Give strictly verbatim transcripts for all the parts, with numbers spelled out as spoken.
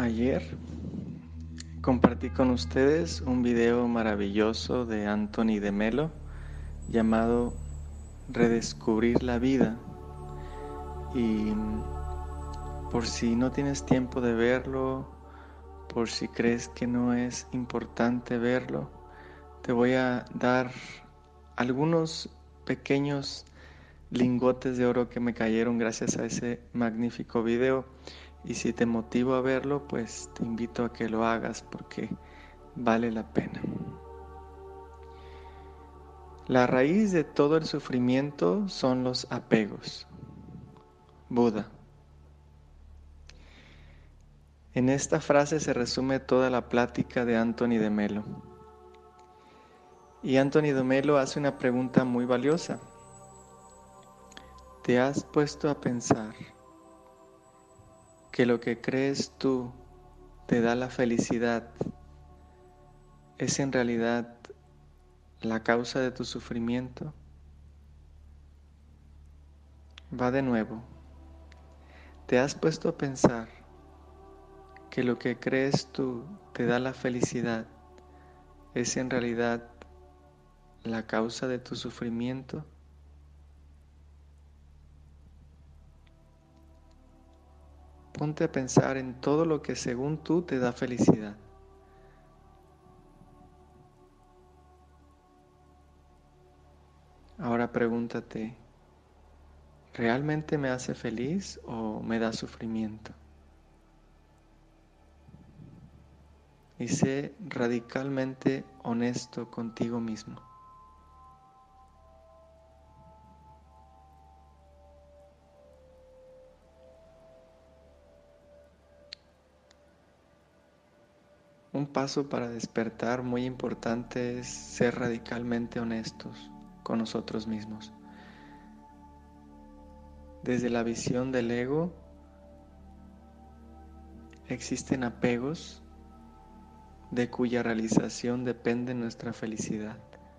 Ayer compartí con ustedes un video maravilloso de Anthony de Melo llamado Redescubrir la vida, y por si no tienes tiempo de verlo, por si crees que no es importante verlo, te voy a dar algunos pequeños lingotes de oro que me cayeron gracias a ese magnífico video. Y si te motivo a verlo, pues te invito a que lo hagas porque vale la pena. La raíz de todo el sufrimiento son los apegos. Buda. En esta frase se resume toda la plática de Anthony de Melo. Y Anthony de Melo hace una pregunta muy valiosa. ¿Te has puesto a pensar que lo que crees tú te da la felicidad es en realidad la causa de tu sufrimiento? Va de nuevo. ¿Te has puesto a pensar que lo que crees tú te da la felicidad es en realidad la causa de tu sufrimiento? Ponte a pensar en todo lo que según tú te da felicidad. Ahora pregúntate, ¿realmente me hace feliz o me da sufrimiento? Y sé radicalmente honesto contigo mismo. Un paso para despertar muy importante es ser radicalmente honestos con nosotros mismos. Desde la visión del ego existen apegos de cuya realización depende nuestra felicidad.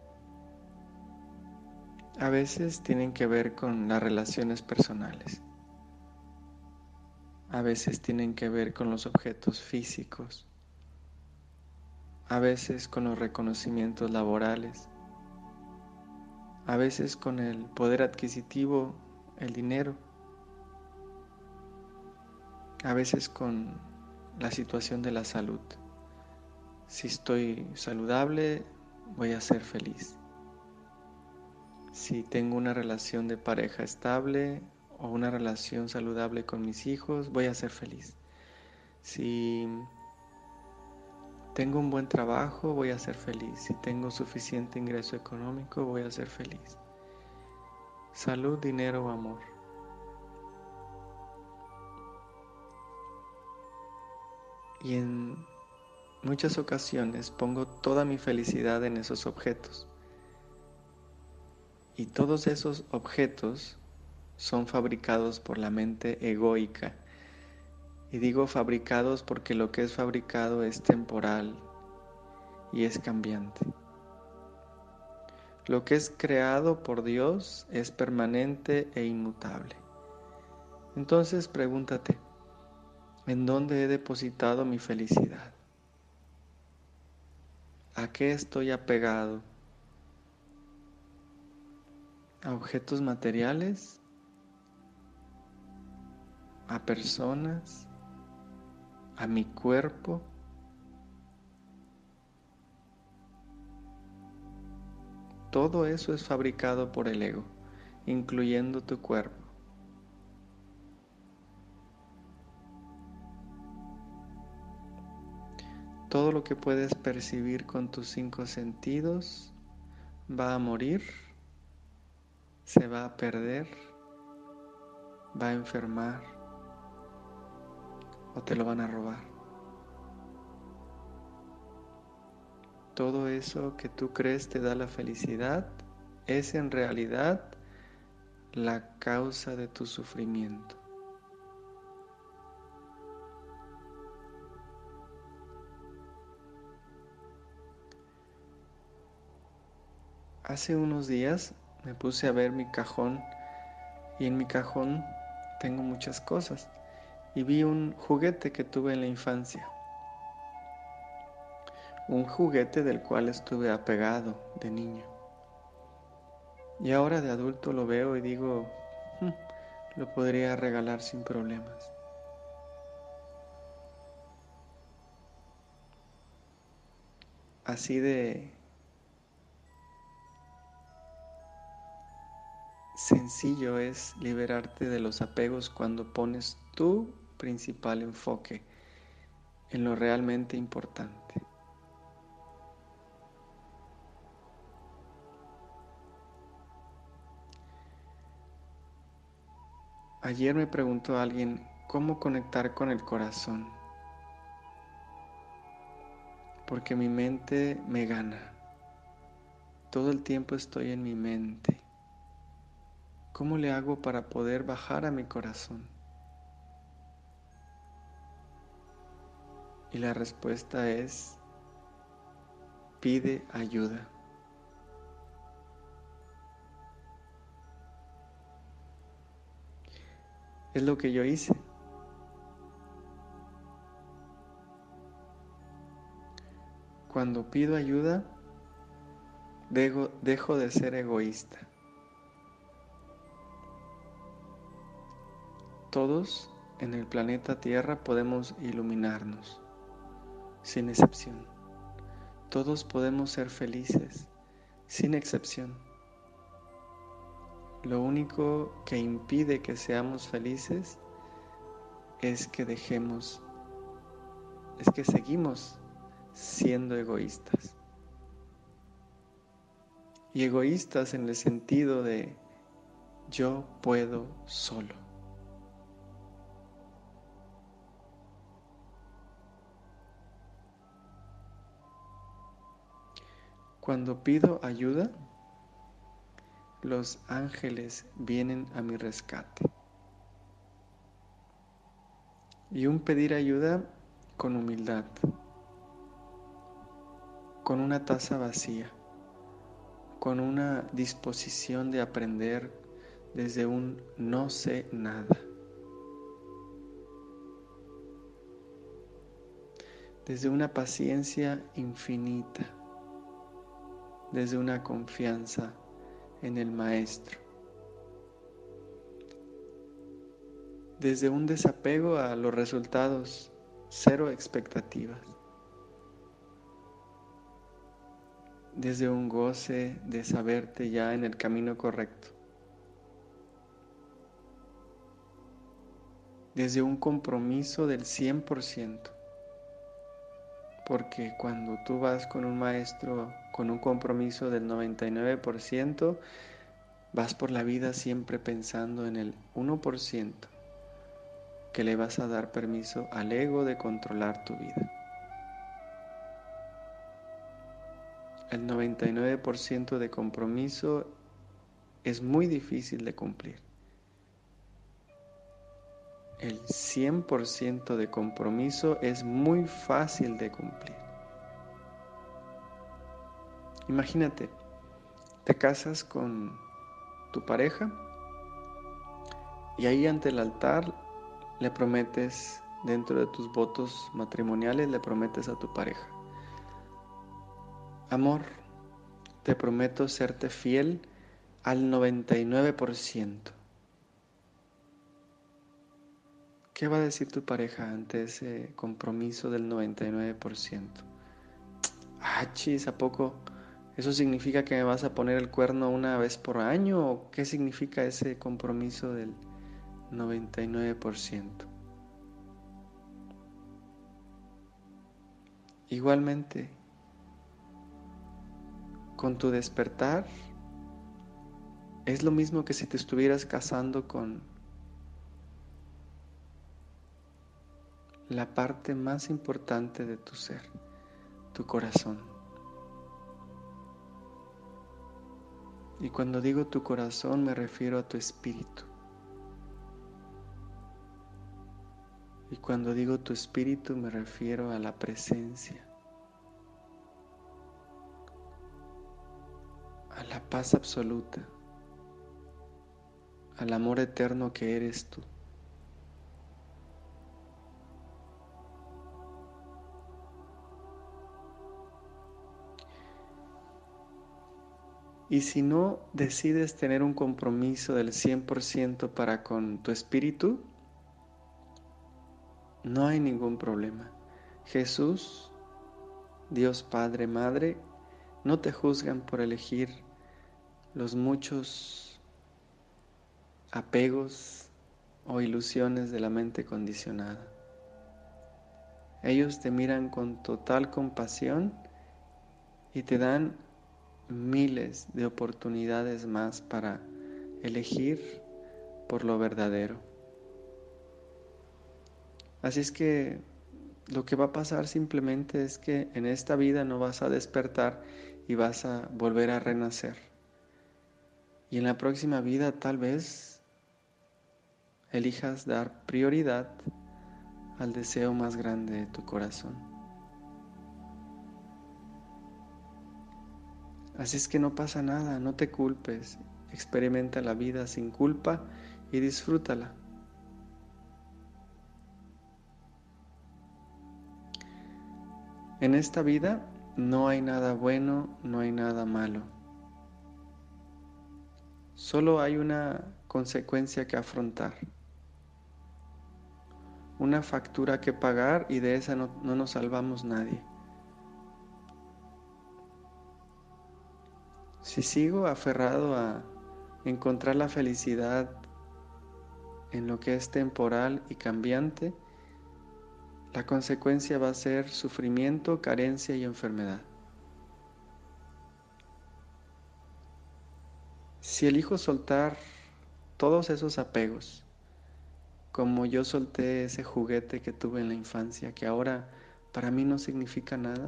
A veces tienen que ver con las relaciones personales. A veces tienen que ver con los objetos físicos. A veces con los reconocimientos laborales. A veces con el poder adquisitivo, el dinero. A veces con la situación de la salud. Si estoy saludable, voy a ser feliz. Si tengo una relación de pareja estable o una relación saludable con mis hijos, voy a ser feliz. Si tengo un buen trabajo, voy a ser feliz. Si tengo suficiente ingreso económico, voy a ser feliz. Salud, dinero, amor. Y en muchas ocasiones pongo toda mi felicidad en esos objetos. Y todos esos objetos son fabricados por la mente egoica. Y digo fabricados porque lo que es fabricado es temporal y es cambiante. Lo que es creado por Dios es permanente e inmutable. Entonces pregúntate, ¿en dónde he depositado mi felicidad? ¿A qué estoy apegado? ¿A objetos materiales? ¿A personas? ¿A mi cuerpo? Todo eso es fabricado por el ego, incluyendo tu cuerpo. Todo lo que puedes percibir con tus cinco sentidos va a morir, se va a perder, va a enfermar o te lo van a robar. Todo eso que tú crees te da la felicidad es en realidad la causa de tu sufrimiento. Hace unos días me puse a ver mi cajón y en mi cajón tengo muchas cosas y vi un juguete que tuve en la infancia. Un juguete del cual estuve apegado de niño. Y ahora de adulto lo veo y digo, "Hmm, lo podría regalar sin problemas". Así de sencillo es liberarte de los apegos cuando pones tu principal enfoque en lo realmente importante. Ayer me preguntó alguien cómo conectar con el corazón, porque mi mente me gana. Todo el tiempo estoy en mi mente. ¿Cómo le hago para poder bajar a mi corazón? Y la respuesta es, pide ayuda. Es lo que yo hice. Cuando pido ayuda, dejo, dejo de ser egoísta. Todos en el planeta Tierra podemos iluminarnos, sin excepción. Todos podemos ser felices, sin excepción. Lo único que impide que seamos felices es que dejemos, es que seguimos siendo egoístas. Y egoístas en el sentido de yo puedo solo. Cuando pido ayuda, los ángeles vienen a mi rescate. Y un pedir ayuda con humildad, con una taza vacía, con una disposición de aprender desde un no sé nada, desde una paciencia infinita, desde una confianza en el Maestro, desde un desapego a los resultados, cero expectativas, desde un goce de saberte ya en el camino correcto, desde un compromiso del cien por ciento, porque cuando tú vas con un maestro con un compromiso del noventa y nueve por ciento, vas por la vida siempre pensando en el uno por ciento que le vas a dar permiso al ego de controlar tu vida. El noventa y nueve por ciento de compromiso es muy difícil de cumplir. El cien por ciento de compromiso es muy fácil de cumplir. Imagínate, te casas con tu pareja y ahí ante el altar le prometes, dentro de tus votos matrimoniales, le prometes a tu pareja: amor, te prometo serte fiel al noventa y nueve por ciento. ¿Qué va a decir tu pareja ante ese compromiso del noventa y nueve por ciento? Ah, chis, ¿a poco eso significa que me vas a poner el cuerno una vez por año? ¿O qué significa ese compromiso del noventa y nueve por ciento? Igualmente, con tu despertar, es lo mismo que si te estuvieras casando con la parte más importante de tu ser, tu corazón. Y cuando digo tu corazón me refiero a tu espíritu. Y cuando digo tu espíritu me refiero a la presencia, a la paz absoluta, al amor eterno que eres tú. Y si no decides tener un compromiso del cien por ciento para con tu espíritu, no hay ningún problema. Jesús, Dios Padre, Madre, no te juzgan por elegir los muchos apegos o ilusiones de la mente condicionada. Ellos te miran con total compasión y te dan miles de oportunidades más para elegir por lo verdadero. Así es que lo que va a pasar simplemente es que en esta vida no vas a despertar y vas a volver a renacer. Y en la próxima vida tal vez elijas dar prioridad al deseo más grande de tu corazón. Así es que no pasa nada, no te culpes, experimenta la vida sin culpa y disfrútala. En esta vida no hay nada bueno, no hay nada malo. Solo hay una consecuencia que afrontar, una factura que pagar y de esa no, no nos salvamos nadie. Si sigo aferrado a encontrar la felicidad en lo que es temporal y cambiante, la consecuencia va a ser sufrimiento, carencia y enfermedad. Si elijo soltar todos esos apegos, como yo solté ese juguete que tuve en la infancia, que ahora para mí no significa nada,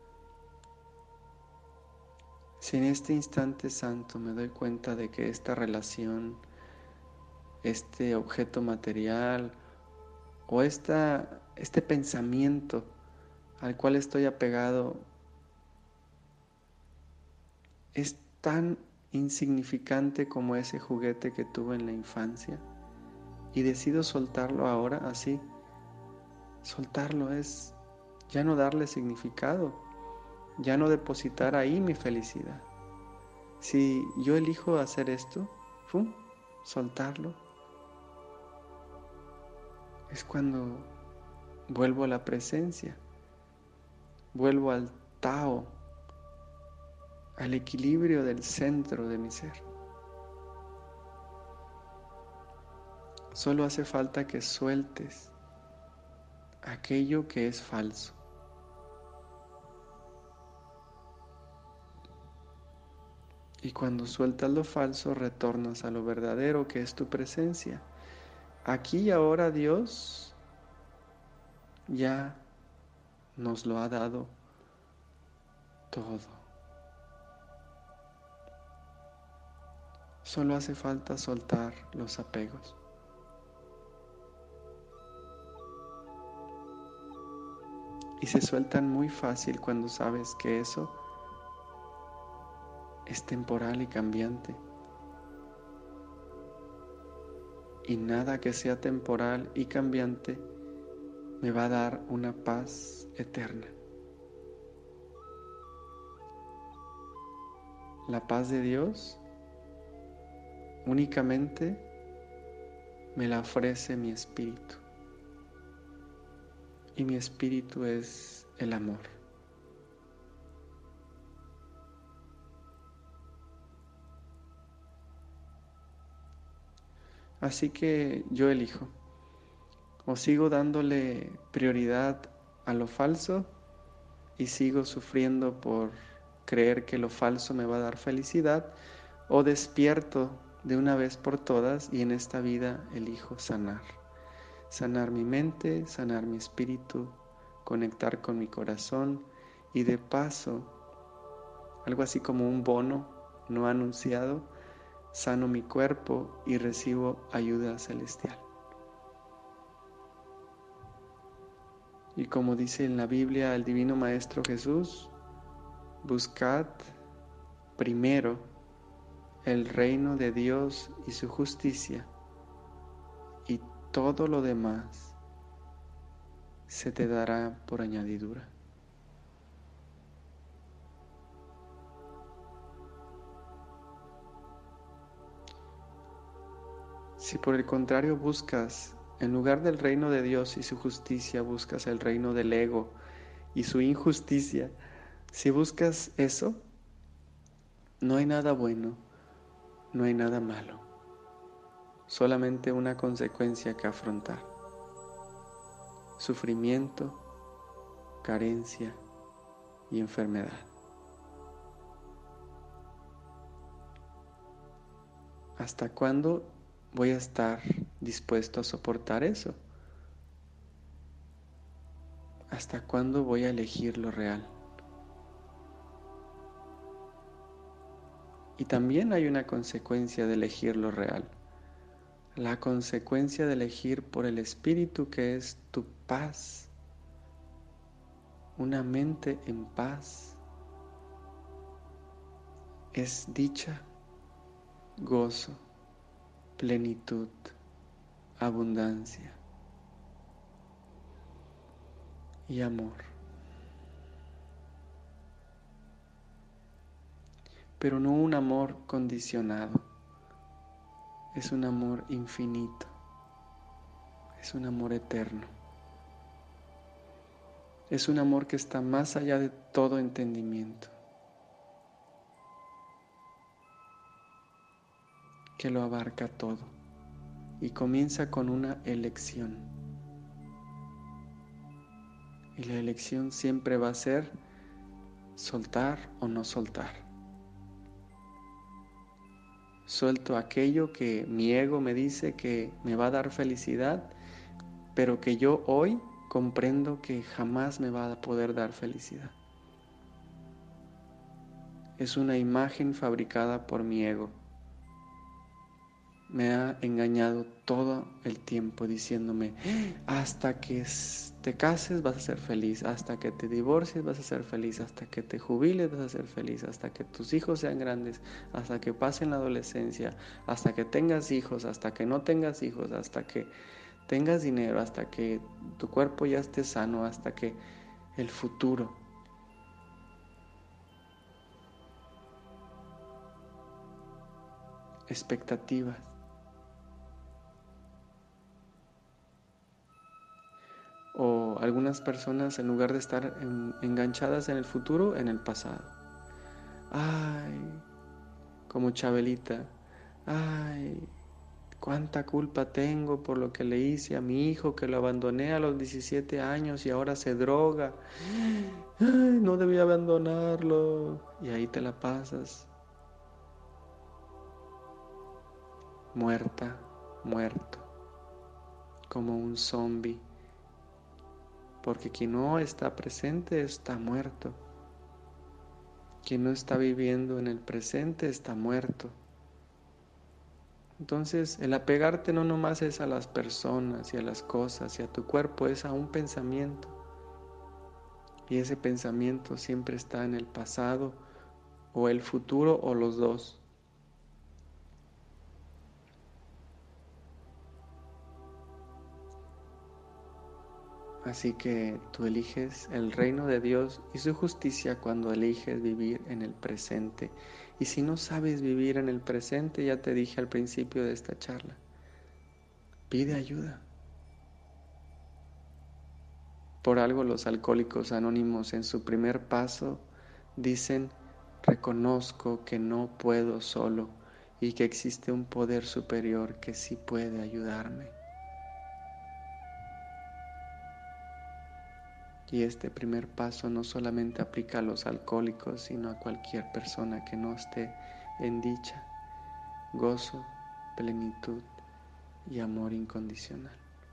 si en este instante santo me doy cuenta de que esta relación, este objeto material o esta, este pensamiento al cual estoy apegado es tan insignificante como ese juguete que tuve en la infancia y decido soltarlo ahora así, soltarlo es ya no darle significado, ya no depositar ahí mi felicidad. Si yo elijo hacer esto, ¡pum!, soltarlo, es cuando vuelvo a la presencia, vuelvo al Tao, al equilibrio del centro de mi ser. Solo hace falta que sueltes aquello que es falso. Y cuando sueltas lo falso, retornas a lo verdadero que es tu presencia. Aquí y ahora Dios ya nos lo ha dado todo. Solo hace falta soltar los apegos. Y se sueltan muy fácil cuando sabes que eso es temporal y cambiante. Y nada que sea temporal y cambiante me va a dar una paz eterna. La paz de Dios únicamente me la ofrece mi espíritu. Y mi espíritu es el amor. Así que yo elijo. O sigo dándole prioridad a lo falso y sigo sufriendo por creer que lo falso me va a dar felicidad, o despierto de una vez por todas y en esta vida elijo sanar. Sanar mi mente, sanar mi espíritu, conectar con mi corazón y de paso, algo así como un bono no anunciado, sano mi cuerpo y recibo ayuda celestial. Y como dice en la Biblia el Divino Maestro Jesús, buscad primero el reino de Dios y su justicia, y todo lo demás se te dará por añadidura. Si por el contrario buscas, en lugar del reino de Dios y su justicia, buscas el reino del ego y su injusticia, si buscas eso, no hay nada bueno, no hay nada malo, solamente una consecuencia que afrontar: sufrimiento, carencia y enfermedad. ¿Hasta cuándo voy a estar dispuesto a soportar eso? ¿Hasta cuándo voy a elegir lo real? Y también hay una consecuencia de elegir lo real. La consecuencia de elegir por el Espíritu, que es tu paz, una mente en paz, es dicha, gozo, plenitud, abundancia y amor. Pero no un amor condicionado, es un amor infinito, es un amor eterno, es un amor que está más allá de todo entendimiento, que lo abarca todo y comienza con una elección. Y la elección siempre va a ser soltar o no soltar. Suelto aquello que mi ego me dice que me va a dar felicidad, pero que yo hoy comprendo que jamás me va a poder dar felicidad. Es una imagen fabricada por mi ego. Me ha engañado todo el tiempo diciéndome: hasta que te cases vas a ser feliz, hasta que te divorcies vas a ser feliz, hasta que te jubiles vas a ser feliz, hasta que tus hijos sean grandes, hasta que pasen la adolescencia, hasta que tengas hijos, hasta que no tengas hijos, hasta que tengas dinero, hasta que tu cuerpo ya esté sano, hasta que el futuro. Expectativas. O algunas personas, en lugar de estar en, enganchadas en el futuro, en el pasado. Ay, como Chabelita, ay, cuánta culpa tengo por lo que le hice a mi hijo, que lo abandoné a los diecisiete años y ahora se droga. Ay, no debía abandonarlo. Y ahí te la pasas, muerta, muerto, como un zombie. Porque quien no está presente está muerto. Quien no está viviendo en el presente está muerto. Entonces, el apegarte no nomás es a las personas y a las cosas y a tu cuerpo, es a un pensamiento. Y ese pensamiento siempre está en el pasado o el futuro o los dos. Así que tú eliges el reino de Dios y su justicia cuando eliges vivir en el presente. Y si no sabes vivir en el presente, ya te dije al principio de esta charla, pide ayuda. Por algo los alcohólicos anónimos en su primer paso dicen: reconozco que no puedo solo y que existe un poder superior que sí puede ayudarme. Y este primer paso no solamente aplica a los alcohólicos, sino a cualquier persona que no esté en dicha, gozo, plenitud y amor incondicional.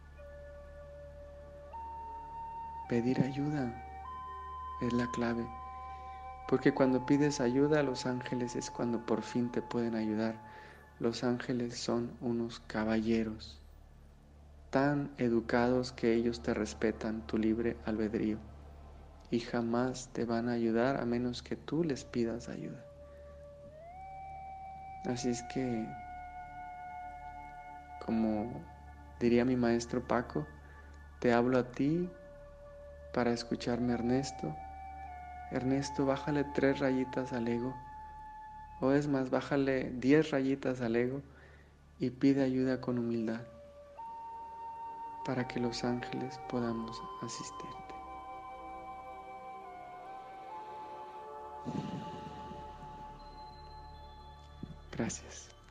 Pedir ayuda es la clave, porque cuando pides ayuda a los ángeles es cuando por fin te pueden ayudar. Los ángeles son unos caballeros tan educados que ellos te respetan tu libre albedrío y jamás te van a ayudar a menos que tú les pidas ayuda. Así es que, como diría mi maestro Paco, te hablo a ti para escucharme, Ernesto. Ernesto, bájale tres rayitas al ego, o es más, bájale diez rayitas al ego y pide ayuda con humildad para que los ángeles podamos asistirte. Gracias.